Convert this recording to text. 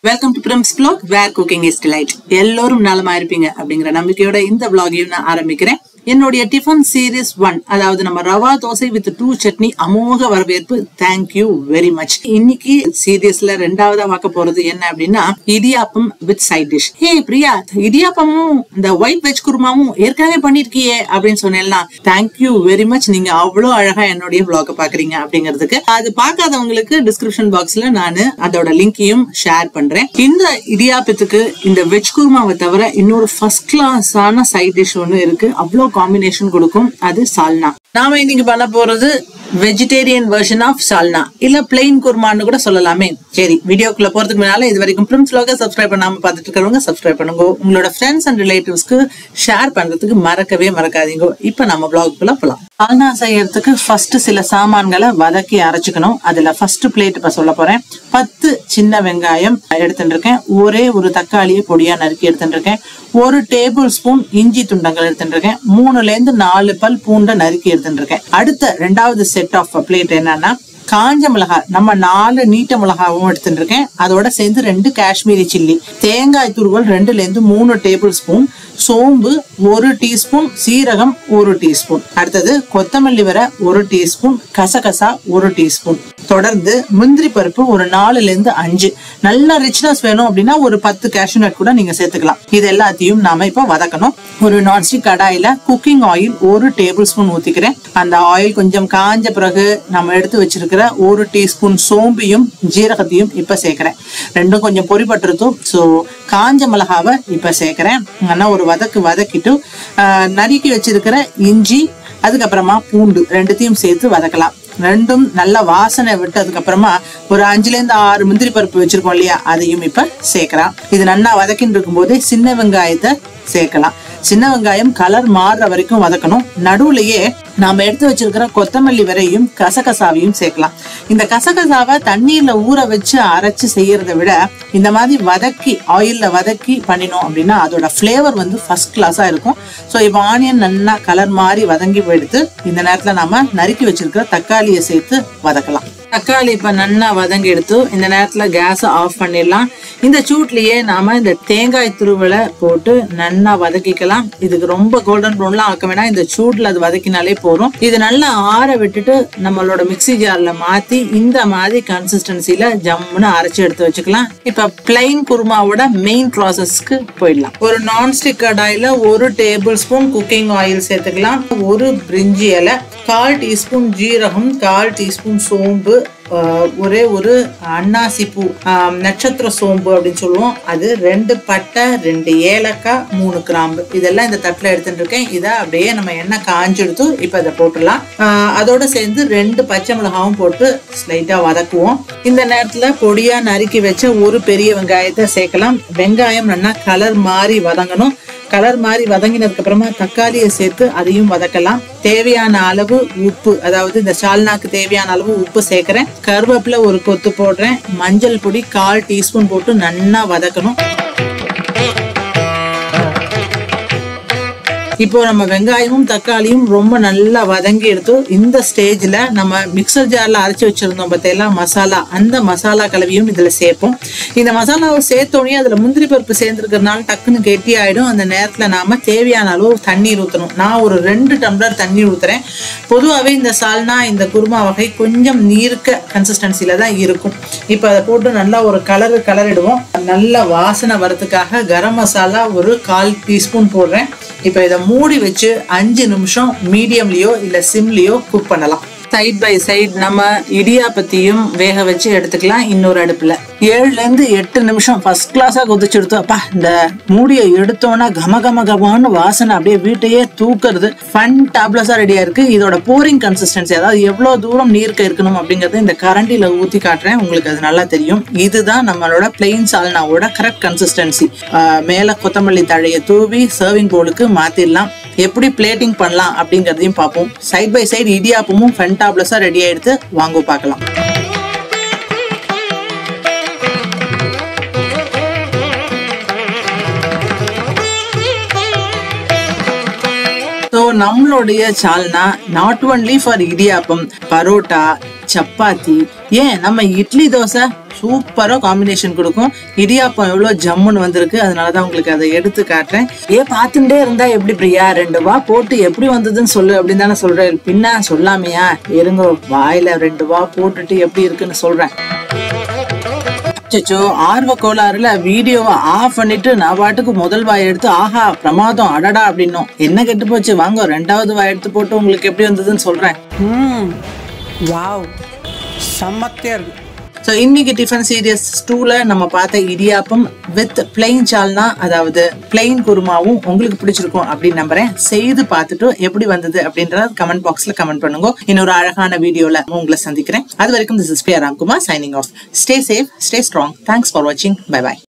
Welcome to Prim's vlog where cooking is delight. எல்லாரும் நலமா இருப்பீங்க அப்படிங்கற நம்பிக்கையோட இந்த vlog-ஐயும் நான் ஆரம்பிக்கிறேன். என்னோட Tiffin series 1 அதாவது நம்ம ரவா தோசை with 2 சட்னி அமோக வரவேற்பு. Thank you very much. இன்னைக்கு சீரியஸ்ல இரண்டாவதா பார்க்க போறது என்ன அப்படினா idiyappam with side dish. Hey Priya, இடியாப்பமும் இந்த white veg குருமாவும் ஏற்கனவே பண்ணிருக்கியே அப்படினு சொன்னேன்னா thank you very much. நீங்க அவ்வளவு அழகா என்னோட vlog-ஐ பாக்குறீங்க அப்படிங்கிறதுக்கு. அது பார்க்காதவங்களுக்கு description box-ல நான் அதோட லிங்கையும் ஷேர் பண்றேன். இந்த இடியாப்பத்துக்கு இந்த வெஜ் குருமாவை தவிர இன்னொரு ஃபர்ஸ்ட் கிளாஸான சைட் டிஷ் ஒன்னு இருக்கு. அவ்வளவு காம்பினேஷன் கொடுக்கும். அது சால்னா. நாம இன்னைக்கு பண்ண போறது வெஜிடேரியன் வெர்ஷன் ஆஃப் சால்னா இல்ல பிளெயின் குருமான்னு கூட சொல்லலாமே. சரி, வீடியோக்குள்ள போறதுக்கு முன்னால இது வரைக்கும் பிரிம்ஸ் vlog-ஐ சப்ஸ்கிரைப் பண்ணாம பார்த்துட்டு இருக்கவங்க சப்ஸ்கிரைப் பண்ணுங்க. உங்களோட ஃப்ரெண்ட்ஸ் அண்ட் ரிலேட்டிவ்ஸ்க்கு ஷேர் பண்றதுக்கு மறக்கவே மறக்காதீங்க. இப்ப நம்ம vlog-குள்ள போலாம். சால்னா செய்யறதுக்கு ஃபர்ஸ்ட் சில சாமான்களை வதக்கி அரைச்சுக்கணும். அதுல ஃபர்ஸ்ட் பிளேட் இப்ப சொல்ல போறேன். 10 சின்ன வெங்காயம் எடுத்துட்டு இருக்கேன். ஒரே ஒரு தக்காளியை பொடியா நறுக்கி எடுத்துட்டு இருக்கேன். 1 டேபிள் ஸ்பூன் இஞ்சி துண்டங்கள் எடுத்துட்டு இருக்கேன். 3ல இருந்து 4 பல் பூண்டை நறுக்கி எடுத்துட்டு இருக்கேன். அடுத்த ரெண்டாவது செட் ஆஃப் பிளேட் என்னன்னா காஞ்ச மிளகாய், நம்ம 4 நீட்ட மிளகாவும் எடுத்துட்டு இருக்கேன். அதோட சேர்ந்து 2 காஷ்மீரி சில்லி, தேங்காய் துருவல் 2ல இருந்து 3 டேபிள் ஸ்பூன், சோம்பு 1 டீஸ்பூன், சீரகம் 1 டீஸ்பூன், அடுத்தது கொத்தமல்லி வர 1 டீஸ்பூன், கசகசா 1 டீஸ்பூன், தொடர்ந்து முந்திரி பருப்பு ஒரு 4ல இருந்து 5. நல்ல ரிச்னஸ் வேணும் அப்படின்னா ஒரு 10 கேஷ்யூ நட் கூட நீங்க சேர்த்துக்கலாம். இது எல்லாத்தையும் நாம இப்ப வதக்கணும். ஒரு நான்ஸ்டிக் கடாயில குக்கிங் ஆயில் 1 டேபிள் ஸ்பூன் ஊத்திக்கிறேன். அந்த ஆயில் கொஞ்சம் காஞ்ச பிறகு நம்ம எடுத்து வச்சிருக்கிற 1 டீஸ்பூன் சோம்பையும் ஜீரகத்தையும் இப்ப சேர்க்கிறேன். ரெண்டும் கொஞ்சம் பொரிபட்டுருதும். சோ காஞ்ச மிளகாவை இப்ப சேர்க்கிறேன். ஆனா ஒரு வதக்கிட்டு நறுக்கி வச்சிருக்கிற இஞ்சி, அதுக்கப்புறமா பூண்டு ரெண்டுத்தையும் சேர்த்து வதக்கலாம். ரெண்டும் நல்ல வாசனை விட்டதுக்கு அப்புறமா ஒரு 5ல இருந்து 6 முந்திரி பருப்பு வச்சிருக்கோம் இல்லையா, அதையும் இப்ப சேர்க்கலாம். இது நல்லா வதக்கிட்டு இருக்கும் போதே சின்ன வெங்காயத்தை சேர்க்கலாம். சின்ன வெங்காயம் கலர் மாறுற வரைக்கும் வதக்கணும். நடுவுலயே நாம எடுத்து வச்சிருக்கிற கொத்தமல்லி வரையும் கசகசாவையும் சேர்க்கலாம். இந்த கசகசாவை தண்ணீர்ல ஊற வச்சு அரைச்சு செய்யறதை விட இந்த மாதிரி வதக்கி ஆயில்ல வதக்கி பண்ணினோம் அப்படின்னா அதோட பிளேவர் வந்து ஃபர்ஸ்ட் கிளாஸா இருக்கும். ஸோ இப்போ ஆனியன் நல்லா கலர் மாறி வதங்கி எடுத்து இந்த நேரத்துல நாம நறுக்கி வச்சிருக்கிற தக்காளியை சேர்த்து வதக்கலாம். தக்காளி இப்ப நல்லா வதங்கி எடுத்து இந்த நேரத்துல கேஸை ஆஃப் பண்ணிடலாம். இந்த சூட்லயே நாம இந்த தேங்காய் துருவலை போட்டு நல்லா வதக்கிக்கலாம். இதுக்கு ரொம்ப கோல்டன் ப்ரௌன்லாம் ஆக்க வேணாம். இந்த சூட்ல அது வதக்கினாலே போறோம். இது நல்லா ஆற விட்டுட்டு நம்மளோட மிக்ஸி ஜார்ல மாத்தி இந்த மாதிரி கன்சிஸ்டன்சில ஜம்முன்னு அரைச்சு எடுத்து வச்சுக்கலாம். இப்ப பிளைன் குருமாவோட மெயின் ப்ராசஸ்க்கு போயிடலாம். ஒரு நான்ஸ்டிக் கடாயில 1 டேபிள் ஸ்பூன் குக்கிங் ஆயில் சேர்த்துக்கலாம். 1 பிரிஞ்சி இலை, 1/4 டீஸ்பூன் ஜீரகம், 1/4 டீஸ்பூன் சோம்பு, ஒரே ஒரு அன்னாசி பூ, நட்சத்திர சோம்பு அப்படின்னு சொல்லுவோம், அது 2 பட்டை, 2 ஏலக்காய், 3 கிராம்பு, இதெல்லாம் இந்த தட்டுல எடுத்துட்டு இருக்கேன். இதை அப்படியே நம்ம எண்ணெய் காஞ்செடுத்து இப்ப இதை போட்டுடலாம். அதோட சேர்ந்து 2 பச்சை மிளகாவும் போட்டு ஸ்லைட்டா வதக்குவோம். இந்த நேரத்துல பொடியா நறுக்கி வச்ச ஒரு பெரிய வெங்காயத்தை சேர்க்கலாம். வெங்காயம் நல்லா கலர் மாறி வதங்கணும். கலர் மாதிரி வதங்கினதுக்கு அப்புறமா தக்காளியை சேர்த்து அதையும் வதக்கலாம். தேவையான அளவு உப்பு, அதாவது இந்த சால்னாக்கு தேவையான அளவு உப்பு சேர்க்கிறேன். கருவேப்பிலை ஒரு கொத்து போடுறேன். மஞ்சள் பொடி 1/4 டீஸ்பூன் போட்டு நல்லா வதக்கணும். இப்போ நம்ம வெங்காயமும் தக்காளியும் ரொம்ப நல்லா வதங்கி எடுத்து இந்த ஸ்டேஜ்ல நம்ம மிக்சர் ஜார்ல அரைச்சு வச்சிருந்தோம் பார்த்தீங்களா மசாலா, அந்த மசாலா கலவையும் இதுல சேர்ப்போம். இந்த மசாலாவை சேர்த்தோடனே அதுல முந்திரி பருப்பு சேர்ந்துருக்கிறதுனால டக்குன்னு கெட்டி ஆயிடும். அந்த நேரத்துல நாம தேவையான அளவு தண்ணீர் ஊற்றணும். நான் ஒரு 2 டம்ளர் தண்ணீர் ஊத்துறேன். பொதுவாகவே இந்த சால்னா இந்த குருமா வகை கொஞ்சம் நீர்க்க கன்சிஸ்டன்சில தான் இருக்கும். இப்ப அதை போட்டு நல்லா ஒரு கலரிடுவோம். நல்ல வாசனை வரதுக்காக கரம் மசாலா ஒரு 1/4 டீஸ்பூன் போடுறேன். இப்ப இதை மூடி வச்சு 5 நிமிஷம் மீடியம்லயோ இல்ல சிம்லயோ குக் பண்ணலாம். சைட் பை சைட் நம்ம இடியாப்பத்தையும் வேக வச்சு எடுத்துக்கலாம். இன்னொரு அடுப்புல 7ல இருந்து 8 நிமிஷம் ஃபர்ஸ்ட் கிளாஸா கொதிச்சு எடுத்தோம். அப்பா, இந்த மூடியை எடுத்தோம்னா கமகமன்னு வாசனை அப்படியே வீட்டையே தூக்குறது. ஃபன்டாபிளஸா ரெடியா இருக்கு. இதோட போரிங் கன்சிஸ்டன்சி, அதாவது எவ்வளவு தூரம் நீர்க்க இருக்கணும் அப்படிங்கறது இந்த கரண்டில ஊத்தி காட்டுறேன், உங்களுக்கு அது நல்லா தெரியும். இதுதான் நம்மளோட பிளெயின் சால்னாவோட கரெக்ட் கன்சிஸ்டன்சி. மேல கொத்தமல்லி தழையை தூவி சர்விங் போலுக்கு மாத்திடலாம். எப்படி பிளேட்டிங் பண்ணலாம் அப்படிங்கறதையும் பார்ப்போம். சைட் பை சைடு இடியாப்பமும் ஃபன்டாபிளஸா ரெடி ஆயிடுத்து. வாங்க பார்க்கலாம். நம்மளுடைய salna not only for idiyappam, parotta, chapati, ஏன் நம்ம இட்லி தோசை சூப்பரா காம்பினேஷன் கொடுக்கும். இடியாப்பம் எவ்வளவு ஜம்முன்னு வந்திருக்கு, அதனாலதான் உங்களுக்கு அதை எடுத்து காட்டுறேன். பார்த்துட்டே இருந்தா எப்படி பிரியா, 2 வா போட்டு எப்படி வந்ததுன்னு சொல்லு அப்படின்னு தானே சொல்றேன். பின்ன சொல்லாமையா, இருங்க வாயில 2 வா போட்டுட்டு எப்படி இருக்குன்னு சொல்றேன். ஆர்வ கோளாறுல வீடியோவை ஆஃப் பண்ணிட்டு நான் பாட்டுக்கு முதல் வாய் எடுத்து ஆஹா பிரமாதம் அடடா அப்படின்னும். என்ன கெட்டு போச்சு, வாங்க 2வது வாய் எடுத்து போட்டு உங்களுக்கு எப்படி வந்ததுன்னு சொல்றேன். வாவ், செம்மத்தியா இருக்கு. ஸோ இன்னைக்கு டிஃபன் சீரியஸ் 2ல நம்ம பார்த்த இடியாப்பம் வித் பிளெயின் சால்னா, அதாவது பிளெயின் குருமாவும் உங்களுக்கு பிடிச்சிருக்கும் அப்படின்னு நம்புறேன். செய்து பார்த்துட்டு எப்படி வந்தது அப்படின்றத கமெண்ட் பாக்ஸ்ல கமெண்ட் பண்ணுங்க. இன்னொரு அழகான வீடியோல உங்களை சந்திக்கிறேன். அது வரைக்கும் this is Ramkumar signing off. Stay safe, stay strong. Thanks for வாட்சிங். Bye by.